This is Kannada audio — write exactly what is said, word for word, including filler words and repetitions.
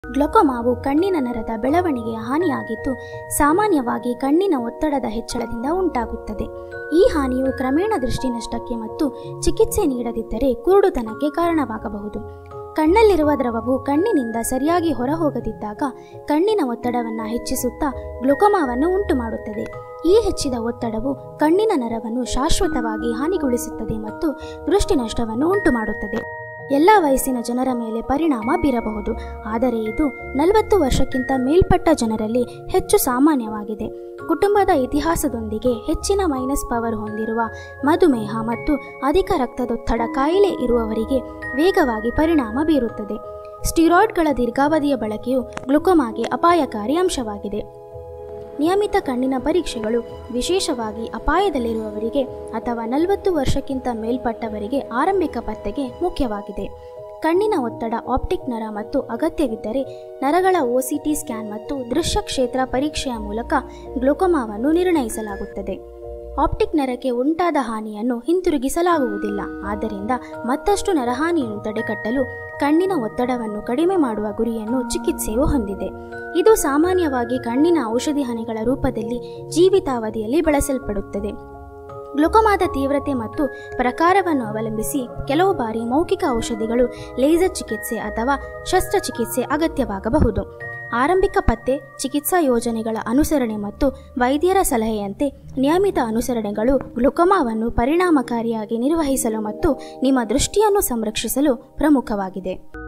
ಗ್ಲೋಕೋಮಾವು ಕಣ್ಣಿನ ನರದ ಬೆಳವಣಿಗೆಯ ಹಾನಿಯಾಗಿದ್ದು ಸಾಮಾನ್ಯವಾಗಿ ಕಣ್ಣಿನ ಒತ್ತಡದ ಹೆಚ್ಚಳದಿಂದ ಉಂಟಾಗುತ್ತದೆ. ಈ ಹಾನಿಯು ಕ್ರಮೇಣ ದೃಷ್ಟಿನಷ್ಟಕ್ಕೆ ಮತ್ತು ಚಿಕಿತ್ಸೆ ನೀಡದಿದ್ದರೆ ಕುರುಡುತನಕ್ಕೆ ಕಾರಣವಾಗಬಹುದು. ಕಣ್ಣಲ್ಲಿರುವ ದ್ರವವು ಕಣ್ಣಿನಿಂದ ಸರಿಯಾಗಿ ಹೊರಹೋಗದಿದ್ದಾಗ ಕಣ್ಣಿನ ಒತ್ತಡವನ್ನು ಹೆಚ್ಚಿಸುತ್ತಾ ಗ್ಲೋಕೋಮಾವನ್ನು ಉಂಟುಮಾಡುತ್ತದೆ. ಈ ಹೆಚ್ಚಿದ ಒತ್ತಡವು ಕಣ್ಣಿನ ನರವನ್ನು ಶಾಶ್ವತವಾಗಿ ಹಾನಿಗೊಳಿಸುತ್ತದೆ ಮತ್ತು ದೃಷ್ಟಿನಷ್ಟವನ್ನು ಉಂಟುಮಾಡುತ್ತದೆ. ಎಲ್ಲ ವಯಸ್ಸಿನ ಜನರ ಮೇಲೆ ಪರಿಣಾಮ ಬೀರಬಹುದು, ಆದರೆ ಇದು ನಲವತ್ತು ವರ್ಷಕ್ಕಿಂತ ಮೇಲ್ಪಟ್ಟ ಜನರಲ್ಲಿ ಹೆಚ್ಚು ಸಾಮಾನ್ಯವಾಗಿದೆ. ಕುಟುಂಬದ ಇತಿಹಾಸದೊಂದಿಗೆ ಹೆಚ್ಚಿನ ಮೈನಸ್ ಪವರ್ ಹೊಂದಿರುವ ಮಧುಮೇಹ ಮತ್ತು ಅಧಿಕ ರಕ್ತದೊತ್ತಡ ಕಾಯಿಲೆ ಇರುವವರಿಗೆ ವೇಗವಾಗಿ ಪರಿಣಾಮ ಬೀರುತ್ತದೆ. ಸ್ಟೀರಾಯ್ಡ್ಗಳ ದೀರ್ಘಾವಧಿಯ ಬಳಕೆಯು ಗ್ಲುಕೋಮಾಗೆ ಅಪಾಯಕಾರಿ ಅಂಶವಾಗಿದೆ. ನಿಯಮಿತ ಕಣ್ಣಿನ ಪರೀಕ್ಷೆಗಳು ವಿಶೇಷವಾಗಿ ಅಪಾಯದಲ್ಲಿರುವವರಿಗೆ ಅಥವಾ ನಲವತ್ತು ವರ್ಷಕ್ಕಿಂತ ಮೇಲ್ಪಟ್ಟವರಿಗೆ ಆರಂಭಿಕ ಪತ್ತೆಗೆ ಮುಖ್ಯವಾಗಿದೆ. ಕಣ್ಣಿನ ಒತ್ತಡ, ಆಪ್ಟಿಕ್ ನರ ಮತ್ತು ಅಗತ್ಯವಿದ್ದರೆ ನರಗಳ ಒ ಸಿ ಟಿ ಸ್ಕ್ಯಾನ್ ಮತ್ತು ದೃಶ್ಯ ಕ್ಷೇತ್ರ ಪರೀಕ್ಷೆಯ ಮೂಲಕ ಗ್ಲೋಕೋಮಾವನ್ನು ನಿರ್ಣಯಿಸಲಾಗುತ್ತದೆ. ಆಪ್ಟಿಕ್ ನರಕ್ಕೆ ಉಂಟಾದ ಹಾನಿಯನ್ನು ಹಿಂತಿರುಗಿಸಲಾಗುವುದಿಲ್ಲ, ಆದ್ದರಿಂದ ಮತ್ತಷ್ಟು ನರಹಾನಿಯನ್ನು ತಡೆಗಟ್ಟಲು ಕಣ್ಣಿನ ಒತ್ತಡವನ್ನು ಕಡಿಮೆ ಮಾಡುವ ಗುರಿಯನ್ನು ಚಿಕಿತ್ಸೆಯು ಹೊಂದಿದೆ. ಇದು ಸಾಮಾನ್ಯವಾಗಿ ಕಣ್ಣಿನ ಔಷಧಿ ಹನಿಗಳ ರೂಪದಲ್ಲಿ ಜೀವಿತಾವಧಿಯಲ್ಲಿ ಬಳಸಲ್ಪಡುತ್ತದೆ. ಗ್ಲುಕೋಮಾದ ತೀವ್ರತೆ ಮತ್ತು ಪ್ರಕಾರವನ್ನು ಅವಲಂಬಿಸಿ ಕೆಲವು ಬಾರಿ ಮೌಖಿಕ ಔಷಧಿಗಳು, ಲೇಸರ್ ಚಿಕಿತ್ಸೆ ಅಥವಾ ಶಸ್ತ್ರಚಿಕಿತ್ಸೆ ಅಗತ್ಯವಾಗಬಹುದು. ಆರಂಭಿಕ ಪತ್ತೆ, ಚಿಕಿತ್ಸಾ ಯೋಜನೆಗಳ ಅನುಸರಣೆ ಮತ್ತು ವೈದ್ಯರ ಸಲಹೆಯಂತೆ ನಿಯಮಿತ ಅನುಸರಣೆಗಳು ಗ್ಲುಕೋಮಾವನ್ನು ಪರಿಣಾಮಕಾರಿಯಾಗಿ ನಿರ್ವಹಿಸಲು ಮತ್ತು ನಿಮ್ಮ ದೃಷ್ಟಿಯನ್ನು ಸಂರಕ್ಷಿಸಲು ಪ್ರಮುಖವಾಗಿದೆ.